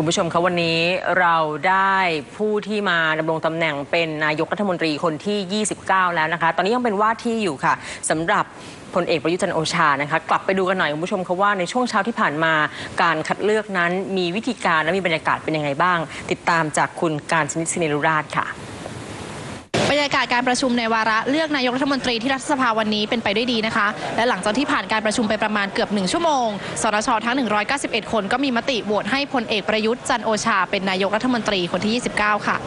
ผู้ชมคะวันนี้เราได้ผู้ที่มาดำรงตำแหน่งเป็นนายกรัฐมนตรีคนที่ 29 แล้วนะคะตอนนี้ยังเป็นว่าที่อยู่ค่ะสำหรับพลเอกประยุทธ์จันทร์โอชานะคะกลับไปดูกันหน่อยคุณผู้ชมคะว่าในช่วงเช้าที่ผ่านมาการคัดเลือกนั้นมีวิธีการและมีบรรยากาศเป็นยังไงบ้างติดตามจากคุณการชนิดศิเนรุราชค่ะบรรยากาศการประชุมในวาระเลือกนายกรัฐมนตรีที่รัฐสภาวันนี้เป็นไปด้วยดีนะคะและหลังจากที่ผ่านการประชุมไปประมาณเกือบ1 ชั่วโมงสนชทั้ง191คนก็มีมติโหวตให้พลเอกประยุทธ์จันทร์โอชาเป็นนายกรัฐมนตรีคนที่ 29 ค่ะ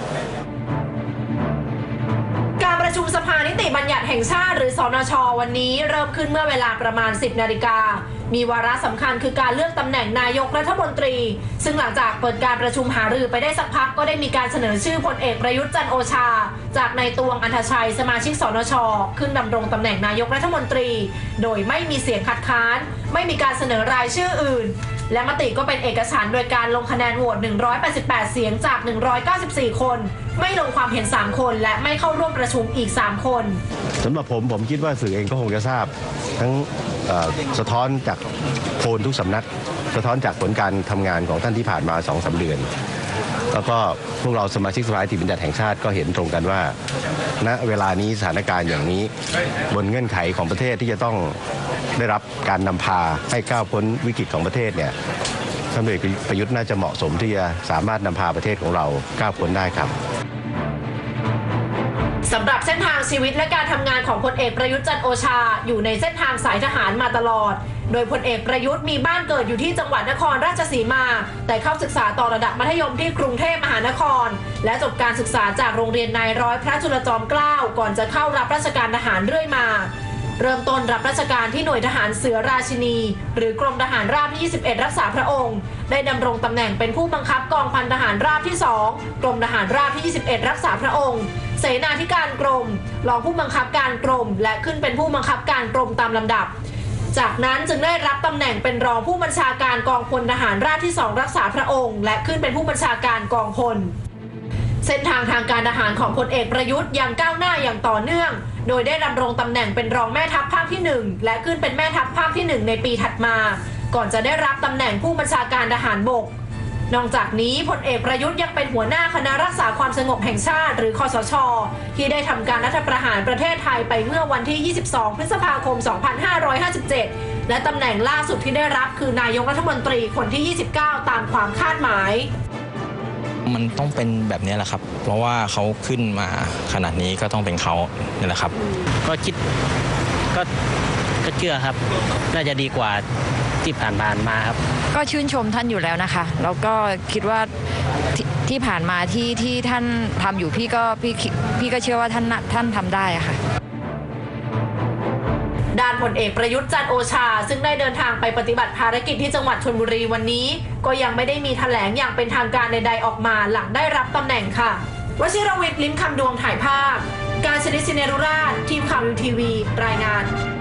การประชุมสภานิติบัญญัติแห่งชาติหรือสนชวันนี้เริ่มขึ้นเมื่อเวลาประมาณ 10 นาฬิกามีวาระสำคัญคือการเลือกตำแหน่งนายกรัฐมนตรีซึ่งหลังจากเปิดการประชุมหารือไปได้สักพักก็ได้มีการเสนอชื่อพลเอกประยุทธ์จันทร์โอชาจากนายตวง อัฏฐชัยสมาชิกสนชขึ้นดำรงตำแหน่งนายกรัฐมนตรีโดยไม่มีเสียงคัดค้านไม่มีการเสนอรายชื่ออื่นและมติก็เป็นเอกฉันท์โดยการลงคะแนนโหวต188 เสียงจาก194 คนไม่ลงความเห็น3 คนและไม่เข้าร่วมประชุมอีก3 คนสำหรับผมคิดว่าสื่อเองก็คงจะทราบทั้งสะท้อนจากโพลทุกสำนักสะท้อนจากผลการทำงานของท่านที่ผ่านมา 2-3 เดือนแล้วก็พวกเราสมาชิกสภานิติบัญญัติแห่งชาติก็เห็นตรงกันว่าณเวลานี้สถานการณ์อย่างนี้บนเงื่อนไขของประเทศที่จะต้องได้รับการนำพาให้ก้าวพ้นวิกฤตของประเทศเนี่ยท่านพลเอกประยุทธ์น่าจะเหมาะสมที่จะสามารถนำพาประเทศของเราก้าวพ้นได้ครับสำหรับเส้นทางชีวิตและการทำงานของพลเอกประยุทธ์จันทร์โอชาอยู่ในเส้นทางสายทหารมาตลอดโดยพลเอกประยุทธ์มีบ้านเกิดอยู่ที่จังหวัดนครราชสีมาแต่เข้าศึกษาต่อระดับมัธยมที่กรุงเทพมหานครและจบการศึกษาจากโรงเรียนนายร้อยพระจุลจอมเกล้าก่อนจะเข้ารับราชการทหารเรื่อยมาเริ่มต้นรับราชการที่หน่วยทหารเสือราชินีหรือกรมทหารราบที่ 21 รักษาพระองค์ได้ดำรงตำแหน่งเป็นผู้บังคับกองพันทหารราบที่ 2 กรมทหารราบที่ 21 รักษาพระองค์เสนาธิการกรมรองผู้บังคับการกรมและขึ้นเป็นผู้บังคับการกรมตามลำดับจากนั้นจึงได้รับตำแหน่งเป็นรองผู้บัญชาการกองพลทหารราบที่ 2 รักษาพระองค์และขึ้นเป็นผู้บัญชาการกองพลเส้นทางทางการทหารของพลเอกประยุทธ์ยังก้าวหน้าอย่างต่อเนื่องโดยได้ดำรงตำแหน่งเป็นรองแม่ทัพภาคที่ 1และขึ้นเป็นแม่ทัพภาคที่ 1ในปีถัดมาก่อนจะได้รับตำแหน่งผู้บัญชาการทหารบกนอกจากนี้พลเอกประยุทธ์ยังเป็นหัวหน้าคณะรักษาความสงบแห่งชาติหรือคสช.ที่ได้ทำการรัฐประหารประเทศไทยไปเมื่อวันที่ 22 พฤษภาคม 2557 และตำแหน่งล่าสุดที่ได้รับคือนายกรัฐมนตรีคนที่ 29 ตามความคาดหมายมันต้องเป็นแบบนี้แหละครับเพราะว่าเขาขึ้นมาขนาดนี้ก็ต้องเป็นเขานี่แหละครับก็คิดก็เชื่อครับน่าจะดีกว่าที่ผ่านมาครับก็ชื่นชมท่านอยู่แล้วนะคะแล้วก็คิดว่าที่ผ่านมาที่ท่านทำอยู่พี่ก็เชื่อว่าท่านทำได้ค่ะด้านพลเอกประยุทธ์จันทร์โอชาซึ่งได้เดินทางไปปฏิบัติภารกิจที่จังหวัดชลบุรีวันนี้ก็ยังไม่ได้มีแถลงอย่างเป็นทางการใดๆออกมาหลังได้รับตำแหน่งค่ะวชิรวิทย์ ลิ้มคำดวงถ่ายภาพการชนิด ศิเนรุราชทีมข่าว UTV รายงาน